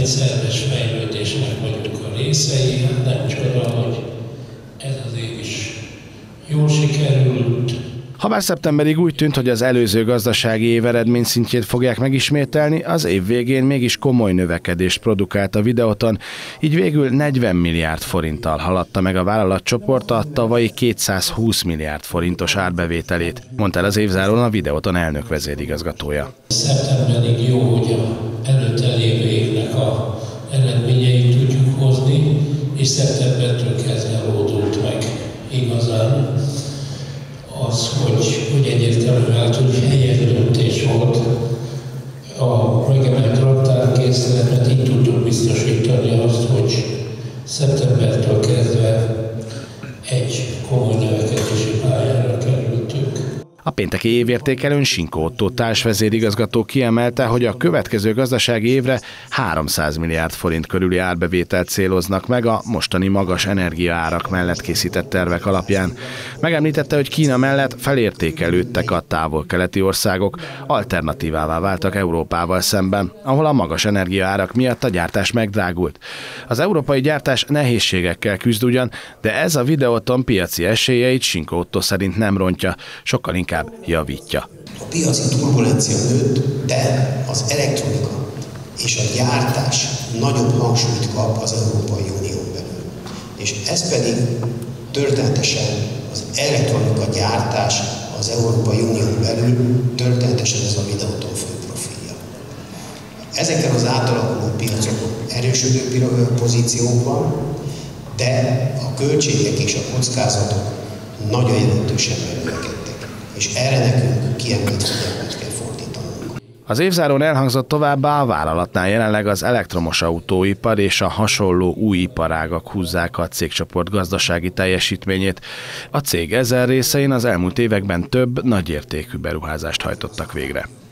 egy szerves fejlődésnek vagyunk a részei, hát nem csoda, hogy ez az év is jól sikerült. Habár szeptemberig úgy tűnt, hogy az előző gazdasági év eredményszintjét fogják megismételni, az év végén mégis komoly növekedést produkált a Videoton, így végül 40 milliárd forinttal haladta meg a vállalatcsoport a tavalyi 220 milliárd forintos árbevételét, mondta el az évzáron a Videoton elnök vezérigazgatója. Szeptemberig jó, hogy az előtte lévő évnek a eredményeit tudjuk hozni, és szeptembertől kezdve oldult meg igazán az, hogy egyértelműen vált, hogy helyes döntés volt a megemelt raktárkészlet, mert így tudtuk biztosítani azt, hogy szeptembertől kezdve egy komoly növekedési pályára kerültünk. A pénteki évértékelőn Sinkó Ottó társvezérigazgató kiemelte, hogy a következő gazdasági évre 300 milliárd forint körüli árbevételt céloznak meg a mostani magas energiaárak mellett készített tervek alapján. Megemlítette, hogy Kína mellett felértékelődtek a távol-keleti országok, alternatívává váltak Európával szemben, ahol a magas energiaárak miatt a gyártás megdrágult. Az európai gyártás nehézségekkel küzd ugyan, de ez a Videoton piaci esélyeit Sinkó Ottó szerint nem rontja, sokkal inkább javítja. A piaci turbulencia nőtt, de az elektronika és a gyártás nagyobb hangsúlyt kap az Európai Unión belül. És ez pedig történetesen az elektronika gyártás az Európai Unión belül, történetesen ez a Videoton fő profilja. Ezeken az átalakuló piacokon erősödő pozíciókban, de a költségek és a kockázatok nagyon jelentősen megnövekedtek. És erre nekünk kiemelt figyelmet kell fordítanunk. Az évzáron elhangzott továbbá, a vállalatnál jelenleg az elektromos autóipar és a hasonló új iparágak húzzák a cégcsoport gazdasági teljesítményét. A cég ezen részein az elmúlt években több nagyértékű beruházást hajtottak végre.